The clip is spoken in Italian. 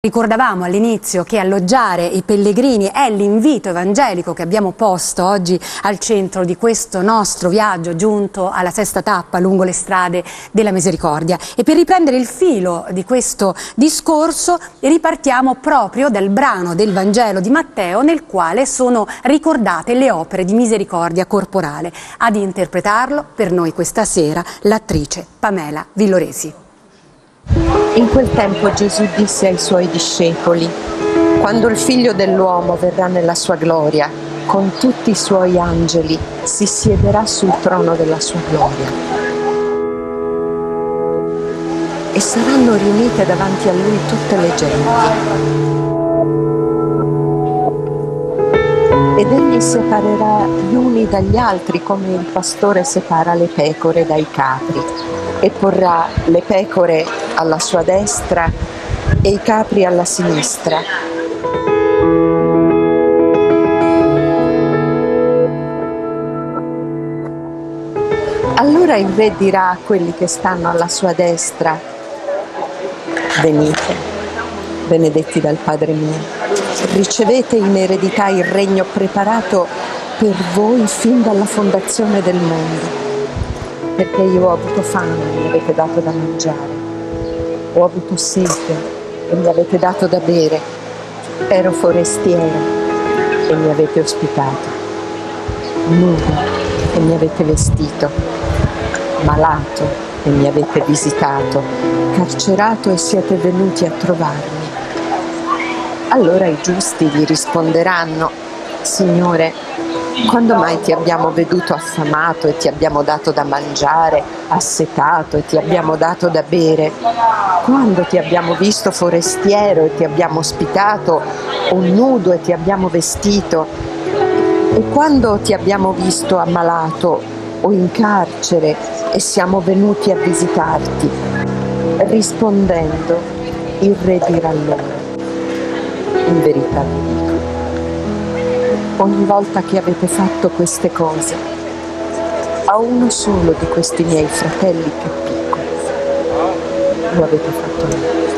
Ricordavamo all'inizio che alloggiare i pellegrini è l'invito evangelico che abbiamo posto oggi al centro di questo nostro viaggio giunto alla sesta tappa lungo le strade della misericordia. E per riprendere il filo di questo discorso ripartiamo proprio dal brano del Vangelo di Matteo nel quale sono ricordate le opere di misericordia corporale. Ad interpretarlo per noi questa sera l'attrice Pamela Villoresi. In quel tempo Gesù disse ai suoi discepoli: quando il Figlio dell'uomo verrà nella sua gloria, con tutti i suoi angeli, si siederà sul trono della sua gloria. E saranno riunite davanti a lui tutte le genti. Ed egli separerà gli uni dagli altri come il pastore separa le pecore dai capri, e porrà le pecore alla sua destra e i capri alla sinistra. Allora il re dirà a quelli che stanno alla sua destra: venite, benedetti dal Padre mio, ricevete in eredità il regno preparato per voi fin dalla fondazione del mondo. Perché io ho avuto fame e mi avete dato da mangiare, ho avuto sete e mi avete dato da bere, ero forestiera e mi avete ospitato, nudo e mi avete vestito, malato e mi avete visitato, carcerato e siete venuti a trovarmi. Allora i giusti gli risponderanno: Signore, quando mai ti abbiamo veduto affamato e ti abbiamo dato da mangiare, assetato e ti abbiamo dato da bere? Quando ti abbiamo visto forestiero e ti abbiamo ospitato, o nudo e ti abbiamo vestito? E quando ti abbiamo visto ammalato o in carcere e siamo venuti a visitarti? Rispondendo, il re dirà loro: in verità vi dico, ogni volta che avete fatto queste cose a uno solo di questi miei fratelli più piccoli, lo avete fatto a me.